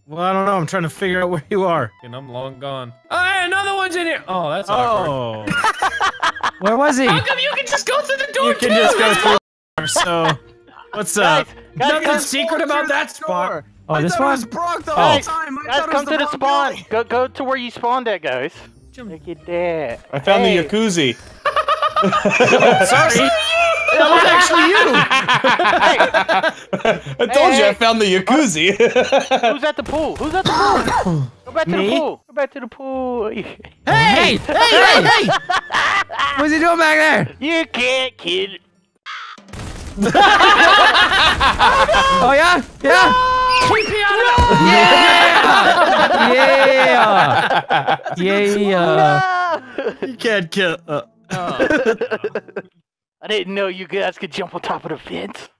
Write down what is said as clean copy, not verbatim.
Well, I don't know. I'm trying to figure out where you are. And I'm long gone. Oh, hey, another one's in here. Oh, that's awkward. Where was he? How come you can just go through the door? You can just go through. So, what's up? Nothing secret about that spot. Oh, this one? Broke the whole time. Guys, come to the spawn. Go to where you spawned at, guys. Look at that. I found the jacuzzi. Sorry. That was actually you. I told you I found the jacuzzi. Who's at the pool? Who's at the pool? Go back to the pool. Go back to the pool. Hey! What's he doing back there? You can't kill. Oh yeah? Yeah! Yeah! You can't kill. I didn't know you guys could jump on top of the fence.